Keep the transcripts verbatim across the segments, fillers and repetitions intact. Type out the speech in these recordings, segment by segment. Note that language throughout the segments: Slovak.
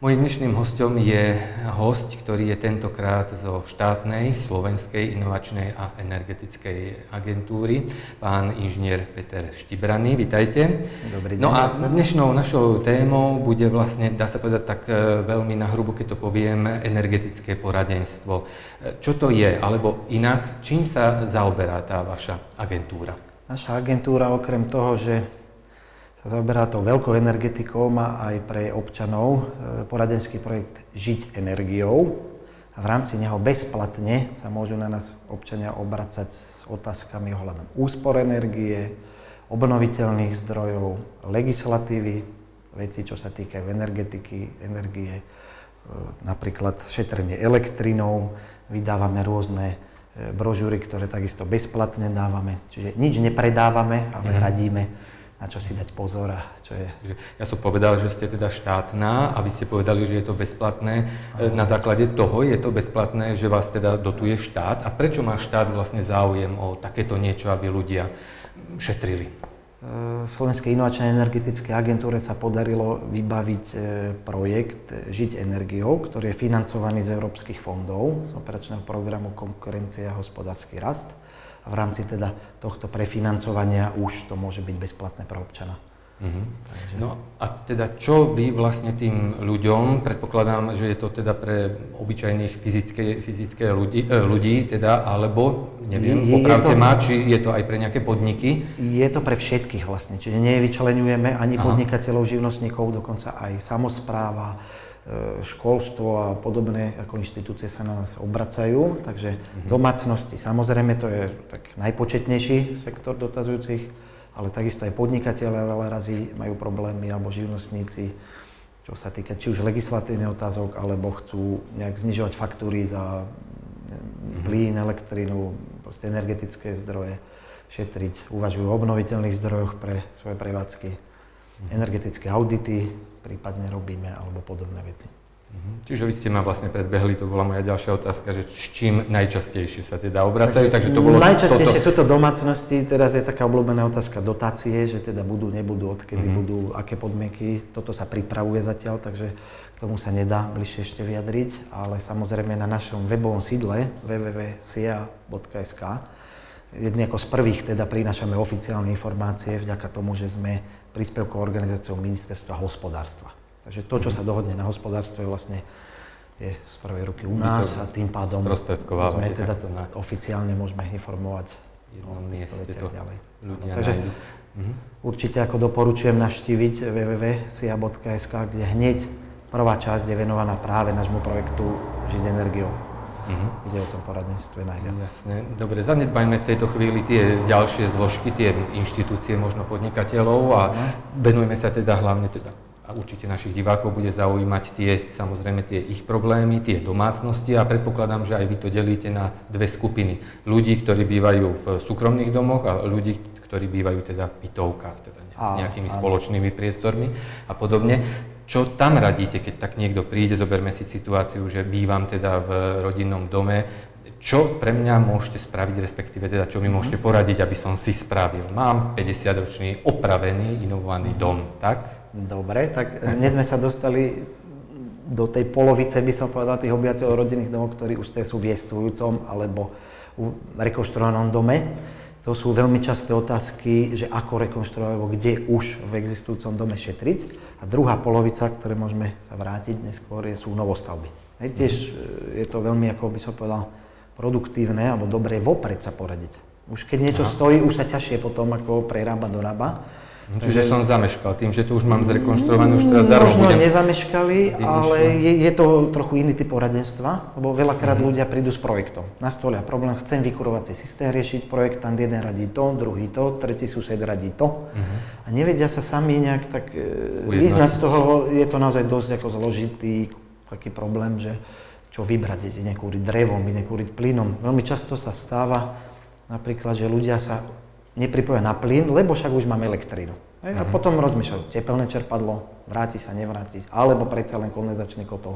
Mojím dnešným hosťom je hosť, ktorý je tentokrát zo štátnej Slovenskej inovačnej a energetickej agentúry, pán inžinier Peter Štibraný. Vitajte. Dobrý deň. No a dnešnou našou témou bude vlastne, dá sa povedať tak veľmi na hrubo, keď to poviem, energetické poradenstvo. Čo to je, alebo inak, čím sa zaoberá tá vaša agentúra? Naša agentúra okrem toho, že sa zaoberá tou veľkou energetikou, má aj pre občanov poradenský projekt Žiť energiou. A v rámci neho bezplatne sa môžu na nás občania obracať s otázkami ohľadom úspor energie, obnoviteľných zdrojov, legislatívy, veci, čo sa týkajú energetiky, energie, napríklad šetrenie elektrinou, vydávame rôzne brožúry, ktoré takisto bezplatne dávame. Čiže nič nepredávame, ale mm. radíme, na čo si dať pozor a čo je. Ja som povedal, že ste teda štátna a vy ste povedali, že je to bezplatné. Na základe toho je to bezplatné, že vás teda dotuje štát. A prečo má štát vlastne záujem o takéto niečo, aby ľudia šetrili? Slovenskej inovačnej energetickej agentúre sa podarilo vybaviť projekt Žiť energiou, ktorý je financovaný z európskych fondov, z operačného programu Konkurencia a hospodársky rast. A v rámci teda tohto prefinancovania už to môže byť bezplatné pre občana. Mm-hmm. Takže... No a teda čo vy vlastne tým ľuďom, predpokladám, že je to teda pre obyčajných fyzické, fyzické ľudí, eh, ľudí teda, alebo neviem, je, popravte je to, ma, či je to aj pre nejaké podniky? Je to pre všetkých vlastne, čiže nevyčleňujeme ani Aha. podnikateľov, živnostníkov, dokonca aj samospráva, školstvo a podobné ako inštitúcie sa na nás obracajú, takže mm-hmm. domácnosti, samozrejme to je tak najpočetnejší sektor dotazujúcich, ale takisto aj podnikatelia veľa razy majú problémy, alebo živnostníci, čo sa týka či už legislatívnych otázok, alebo chcú nejak znižovať faktúry za mm-hmm. plyn, elektrínu, proste energetické zdroje, šetriť, uvažujú o obnoviteľných zdrojoch pre svoje prevádzky, mm-hmm. energetické audity, prípadne robíme, alebo podobné veci. Mhm. Čiže vy ste ma vlastne predbehli, to bola moja ďalšia otázka, že s čím najčastejšie sa teda obracajú, takže, takže to bolo najčastejšie toto. Sú to domácnosti, teraz je taká obľúbená otázka dotácie, že teda budú, nebudú, odkedy mm-hmm. budú, aké podmienky, toto sa pripravuje zatiaľ, takže k tomu sa nedá bližšie ešte vyjadriť, ale samozrejme na našom webovom sídle w w w bodka s i a bodka es ka jedni ako z prvých teda prinášame oficiálne informácie vďaka tomu, že sme príspevkovou organizáciou Ministerstva hospodárstva. Takže to, čo sa dohodne na hospodárstve, vlastne je z prvej ruky u nás a tým pádom sme teda to na... oficiálne môžeme informovať o týchto veciach ďalej. No, takže mhm. určite ako doporučujem navštíviť w w w bodka s i a bodka es ka, kde hneď prvá časť je venovaná práve nášmu projektu Žiť energiou. Uh-huh. Kde o tom poradenstve najviac. Jasne. Dobre, zanedbajme v tejto chvíli tie ďalšie zložky, tie inštitúcie, možno podnikateľov a uh-huh. venujeme sa teda hlavne teda, a určite našich divákov bude zaujímať tie, samozrejme tie ich problémy, tie domácnosti a predpokladám, že aj vy to delíte na dve skupiny. Ľudí, ktorí bývajú v súkromných domoch a ľudí, ktorí bývajú teda v bytovkách, teda s nejakými a, spoločnými priestormi a podobne. Čo tam radíte, keď tak niekto príde, zoberme si situáciu, že bývam teda v rodinnom dome, čo pre mňa môžete spraviť, respektíve teda čo mi môžete poradiť, aby som si spravil? Mám päťdesiatročný opravený, inovovaný dom, tak? Dobre, tak dnes sme sa dostali do tej polovice, by som povedal, tých obyvateľov rodinných domov, ktorí už sú v jestvujúcom alebo v rekonštruovanom dome. To sú veľmi časté otázky, že ako rekonštruovať, alebo kde už v existujúcom dome šetriť. A druhá polovica, ktoré môžeme sa vrátiť neskôr, sú novostavby. Hej, tiež je to veľmi, ako by som povedal, produktívne, alebo dobre vopred sa poradiť. Už keď niečo Aha. stojí, už sa ťažšie potom ako prerába dorába. Čiže som zameškal tým, že to už mám zrekonštruované, už teraz za rok budem... Možno nezameškali, ale je, je to trochu iný typ poradenstva, lebo veľakrát mm-hmm. ľudia prídu s projektom. Nastolia problém, chcem vykurovací systém riešiť, projektant jeden radí to, druhý to, tretí sused radí to. Mm-hmm. A nevedia sa sami nejak tak Ujednať. vyznať z toho, je to naozaj dosť ako zložitý taký problém, že čo vybrať, ide nekúriť drevom, ide nekúriť plynom. Veľmi často sa stáva napríklad, že ľudia sa nepripoja na plyn, lebo však už máme elektrínu. Uh-huh. A potom rozmýšľajú, tepelné čerpadlo, vráti sa, nevráti, alebo predsa len kondenzačný kotol,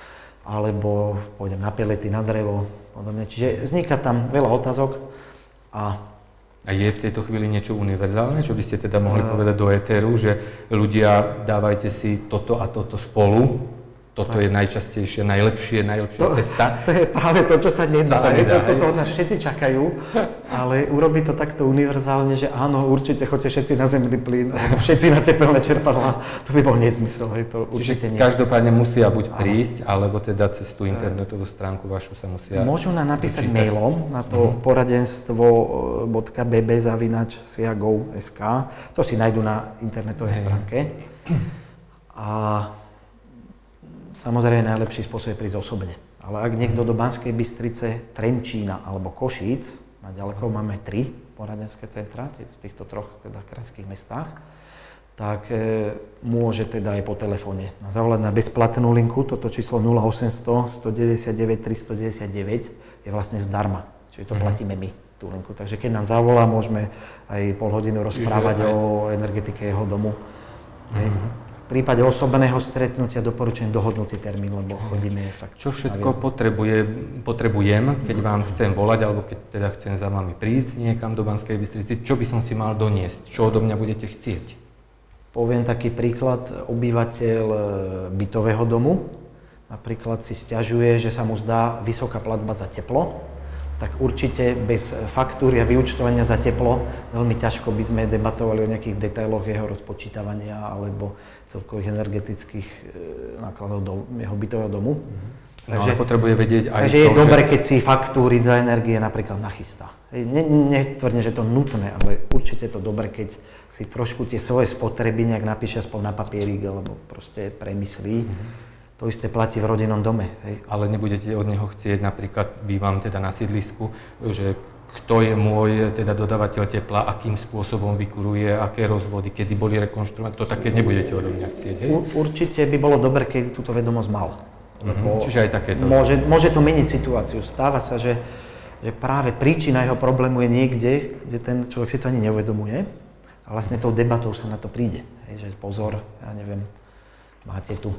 alebo pôjdem na pelety, na drevo, podobne. Čiže vzniká tam veľa otázok a... A je v tejto chvíli niečo univerzálne, čo by ste teda mohli uh, povedať do éteru, že ľudia, dávajte si toto a toto spolu? toto je najčastejšie, najlepšie, najlepšia to, cesta. To je práve to, čo sa nedá. Čo sa nedá to, to, to nás všetci čakajú, ale urobiť to takto univerzálne, že áno, určite choďte všetci na zemný plyn, alebo všetci na tepelné čerpadlá, to by bol nezmysel. Hej, to určite nie. Každopádne musia buď prísť, áno. alebo teda cez tú internetovú stránku vašu sa musia Môžu nám napísať dočítať. Mailom na to uh-huh. poradenstvo bodka b b zavináč siagov bodka es ká. To si nájdu na internetovej stránke. A samozrejme, najlepší spôsob je prísť osobne. Ale ak niekto do Banskej Bystrice, Trenčína alebo Košíc, na ďaleko máme tri poradenské centra v týchto troch teda krajských mestách, tak e, môže teda aj po telefóne zavolať na bezplatnú linku. Toto číslo nula osemsto, stodeväťdesiatdeväť, tristodeväťdesiatdeväť je vlastne zdarma. Čiže to platíme my, tú linku. Takže keď nám zavolá, môžeme aj pol hodinu rozprávať aj o energetike jeho domu. Mm-hmm. V prípade osobného stretnutia doporučujem dohodnúť si termín, lebo chodíme tak. Čo všetko potrebuje, potrebujem, keď vám chcem volať, alebo keď teda chcem za vami prísť niekam do Banskej Bystrici, čo by som si mal doniesť? Čo odo mňa budete chcieť? Poviem taký príklad. Obyvateľ bytového domu napríklad si sťažuje, že sa mu zdá vysoká platba za teplo, tak určite bez faktúry a vyúčtovania za teplo veľmi ťažko by sme debatovali o nejakých detailoch jeho rozpočítavania alebo celkových energetických nákladov do jeho bytového domu. No, takže potrebuje vedieť aj takže to, je že... dobre, keď si faktúry za energie napríklad nachystá. Ne, netvrdím, že to je nutné, ale určite je to dobre, keď si trošku tie svoje spotreby nejak napíše aspoň na papierik alebo proste premyslí. Mm-hmm. To isté platí v rodinnom dome. Hej. Ale nebudete od neho chcieť, napríklad bývam teda na sídlisku, že kto je môj teda dodávateľ tepla, akým spôsobom vykuruje, aké rozvody, kedy boli rekonštruované, to také nebudete odo mňa chcieť, hej? Určite by bolo dobre, keď túto vedomosť mal. Lebo mm-hmm. Čiže aj takéto. Môže, môže to meniť situáciu. Stáva sa, že, že práve príčina jeho problému je niekde, kde ten človek si to ani neuvedomuje a vlastne tou debatou sa na to príde. Hej, že pozor, ja neviem, máte tu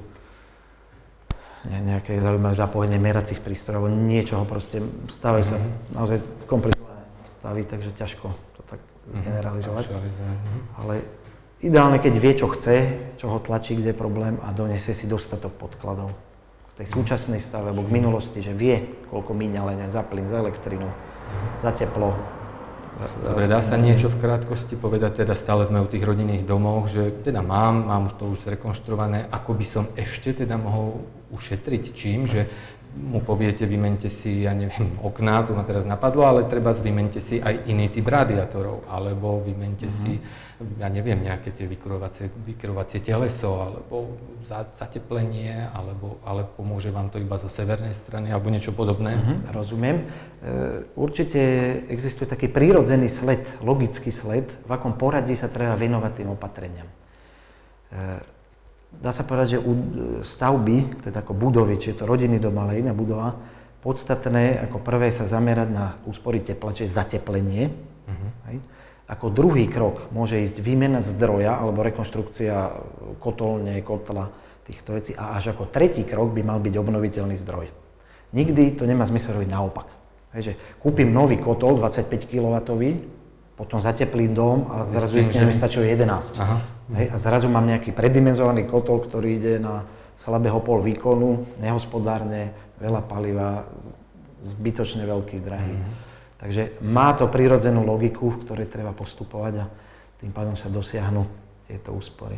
nejaké zaujímavé zapojenie meracích prístrojov, niečoho proste stávajú sa mm-hmm. naozaj komplikované stavy, takže ťažko to tak generalizovať. Mm-hmm. Ale ideálne, keď vie, čo chce, čo ho tlačí, kde je problém a donesie si dostatok podkladov k tej súčasnej stave, alebo k minulosti, že vie, koľko míňa len za plyn, za elektrinu, za teplo. Dobre, dá sa niečo v krátkosti povedať, teda stále sme u tých rodinných domov, že teda mám, mám už to už zrekonštruované, ako by som ešte teda mohol ušetriť čím, že mu poviete, vymente si, ja neviem, okná, to ma teraz napadlo, ale treba vymente si aj iný typ radiátorov, alebo vymente mm-hmm. si, ja neviem, nejaké tie vykurovacie, vykurovacie teleso, alebo zateplenie, alebo, ale pomôže vám to iba zo severnej strany, alebo niečo podobné. Mm-hmm, rozumiem. E, určite existuje taký prírodzený sled, logický sled, v akom poradí sa treba venovať tým opatreniam. E, Dá sa povedať, že u stavby, teda ako budovy, či je to rodinný dom, ale iná budova, podstatné ako prvé sa zamerať na úspory tepla, čiže zateplenie. Uh-huh. Ako druhý krok môže ísť výmena zdroja alebo rekonštrukcia kotolne, kotla, týchto vecí. A až ako tretí krok by mal byť obnoviteľný zdroj. Nikdy to nemá zmysel robiť naopak. Hej, že kúpim nový kotol dvadsaťpäť kilowattov, potom zateplím dom a zrazu zistím, že mi stačí jedenásť. Aha. Hej, a zrazu mám nejaký predimenzovaný kotol, ktorý ide na slabého pol výkonu, nehospodárne, veľa paliva, zbytočne veľký, drahý. Mm. Takže má to prirodzenú logiku, v ktorej treba postupovať a tým pádom sa dosiahnu tieto úspory.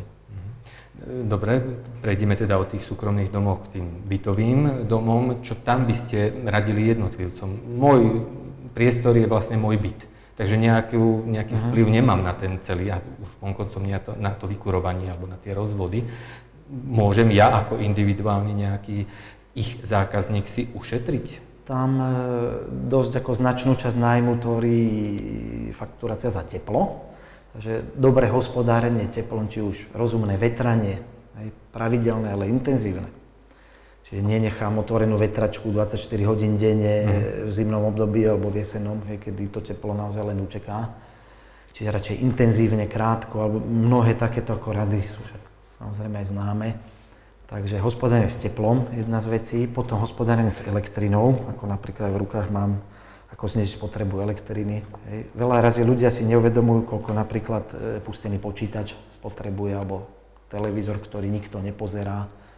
Dobre, prejdeme teda od tých súkromných domov k tým bytovým domom. Čo tam by ste radili jednotlivcom? Môj priestor je vlastne môj byt. Takže nejakú, nejaký uh-huh. vplyv nemám na ten celý, a už vonkoncom na to, na to vykurovanie alebo na tie rozvody. Môžem ja ako individuálny nejaký ich zákazník si ušetriť? Tam e, dosť ako značnú časť nájmu tvorí fakturácia za teplo. Takže dobré hospodárenie teplom, či už rozumné vetranie, aj pravidelné, ale intenzívne. Čiže nenechám otvorenú vetračku dvadsaťštyri hodín denne mm. v zimnom období alebo v jesennom, kedy to teplo naozaj len uteká. Čiže radšej intenzívne, krátko, alebo mnohé takéto ako rady sú však samozrejme aj známe. Takže hospodárenie s teplom je jedna z vecí, potom hospodárenie s elektrinou, ako napríklad v rukách mám, ako znižiť spotrebu elektriny. Hej. Veľa razy ľudia si neuvedomujú, koľko napríklad pustený počítač spotrebuje, alebo televízor, ktorý nikto nepozerá,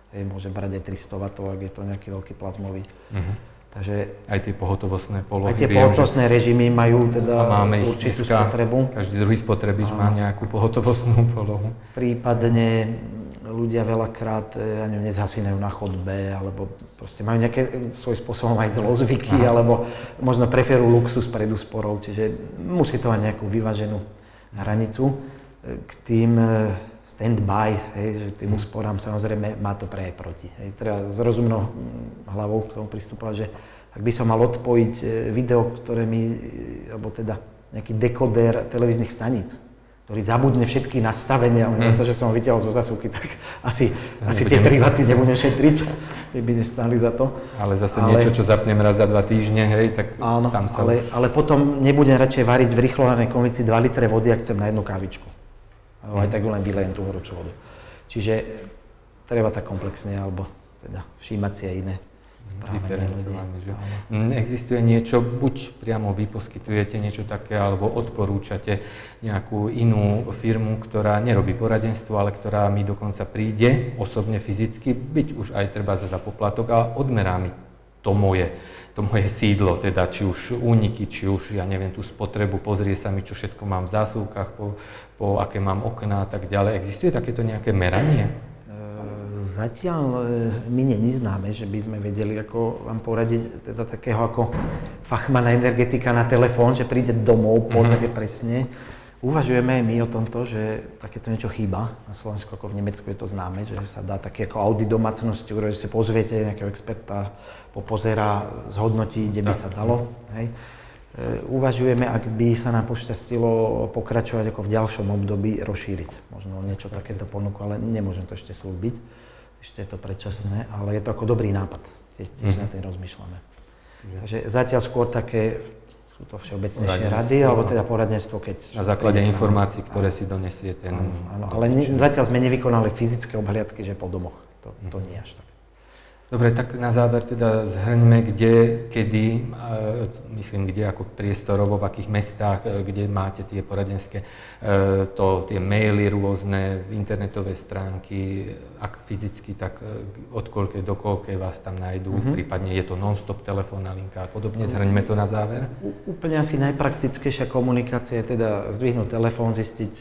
Hej, môže brať aj tristo wattov, ak je to nejaký veľký plazmový. Uh-huh. Takže aj tie pohotovostné polohy. Aj tie pohotovostné že... režimy majú teda máme určitú dneska, spotrebu. Každý druhý spotrebič má nejakú pohotovostnú polohu. Prípadne ľudia veľakrát ja neviem, nezhasínajú na chodbe, alebo proste majú nejaké svoj spôsobom aj zlozvyky, Aha. alebo možno preferujú luxus pred úsporou, čiže musí to mať nejakú vyváženú hranicu. K tým stand-by, hej, že tým úsporám samozrejme má to pre aj proti. Hej. Treba s rozumnou hlavou k tomu pristupovať, že ak by som mal odpojiť video, ktoré mi, alebo teda nejaký dekodér televíznych staníc, ktorý zabudne všetky nastavenia, ale mm. za to, že som ho vytiahol zo zásuvky, tak asi, asi tie tri waty nebudem šetriť, tie by nestáli za to. Ale zase ale, niečo, čo zapnem raz za dva týždne, hej, tak áno, tam sa ale, už... ale potom nebudem radšej variť v rýchlovanej konvici dva litre vody, ak chcem na jednu kávičku. Mm. Aj tak ju len vylejem tú horúcu vodu. Čiže treba tak komplexne, alebo teda všímať si aj iné diferencované, že? Existuje niečo, buď priamo vy poskytujete niečo také, alebo odporúčate nejakú inú firmu, ktorá nerobí poradenstvo, ale ktorá mi dokonca príde osobne, fyzicky, byť už aj treba za poplatok a odmerá mi to moje, to moje sídlo, teda či už úniky, či už, ja neviem, tú spotrebu, pozrie sa mi, čo všetko mám v zásuvkách, po, po aké mám okná a tak ďalej. Existuje takéto nejaké meranie? Zatiaľ my neznáme, že by sme vedeli ako vám poradiť teda takého ako fachmana energetika na telefón, že príde domov, pozrie uh-huh. presne. Uvažujeme aj my o tomto, že takéto niečo chýba. Na Slovensku ako v Nemecku je to známe, že sa dá taký ako audit domácnosti, že si pozviete nejakého experta, popozerá, zhodnotí, kde by sa dalo. Hej. Uvažujeme, ak by sa nám pošťastilo pokračovať ako v ďalšom období, rozšíriť možno niečo takéto ponuku, ale nemôžem to ešte slúbiť. Ešte je to predčasné, ale je to ako dobrý nápad. Tiež, tiež mm-hmm. na tým rozmýšľame. Mm-hmm. Takže zatiaľ skôr také, sú to všeobecnejšie rady, alebo teda poradenstvo, keď... Na základe informácií, ktoré si donesie ten... Áno, áno, ale ne, zatiaľ sme nevykonali fyzické obhliadky, že po domoch. To, to mm-hmm. nie až tak. Dobre, tak na záver teda zhrňme, kde, kedy, myslím, kde ako priestorovo, v akých mestách, kde máte tie poradenské, to, tie maily rôzne, internetové stránky, ak fyzicky, tak od koľkej do koľkej vás tam nájdú, mm-hmm. prípadne je to non-stop telefónna linka a podobne. Zhrňme to na záver. U, úplne asi najpraktickejšia komunikácia je teda zdvihnúť telefón, zistiť,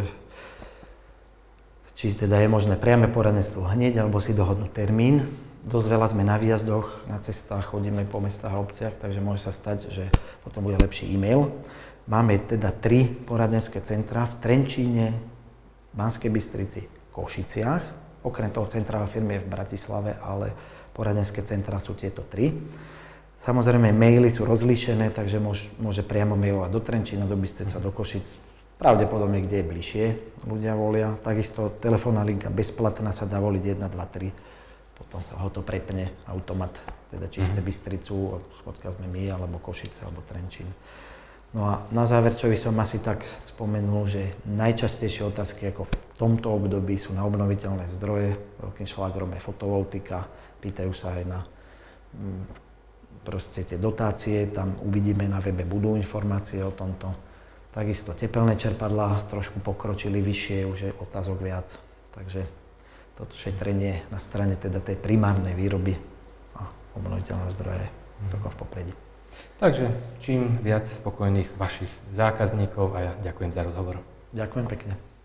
či teda je možné priame poradenstvo hneď, alebo si dohodnúť termín. Dosť veľa sme na výjazdoch, na cestách, chodíme po mestách a obciach, takže môže sa stať, že potom bude lepší e-mail. Máme teda tri poradenské centrá v Trenčíne, Banskej Bystrici, Košiciach. Okrem toho centrálna firma je v Bratislave, ale poradenské centrá sú tieto tri. Samozrejme, maily sú rozlíšené, takže môže, môže priamo mailovať do Trenčína, do Bystrica, do Košic. Pravdepodobne, kde je bližšie, ľudia volia. Takisto telefónna linka bezplatná sa dá voliť jeden, dva, tri. Potom sa ho to prepne automat, teda či chce Bystricu, odkiaľ sme my, alebo Košice, alebo Trenčín. No a na záver, čo by som asi tak spomenul, že najčastejšie otázky ako v tomto období sú na obnoviteľné zdroje, veľkým šlágrom je fotovoltika, pýtajú sa aj na proste tie dotácie, tam uvidíme na webe, budú informácie o tomto. Takisto tepelné čerpadlá trošku pokročili vyššie, už je otázok viac, takže toto šetrenie na strane teda tej primárnej výroby a obnoviteľného zdroja je celkom v popredí. Takže čím viac spokojných vašich zákazníkov a ja ďakujem za rozhovor. Ďakujem pekne.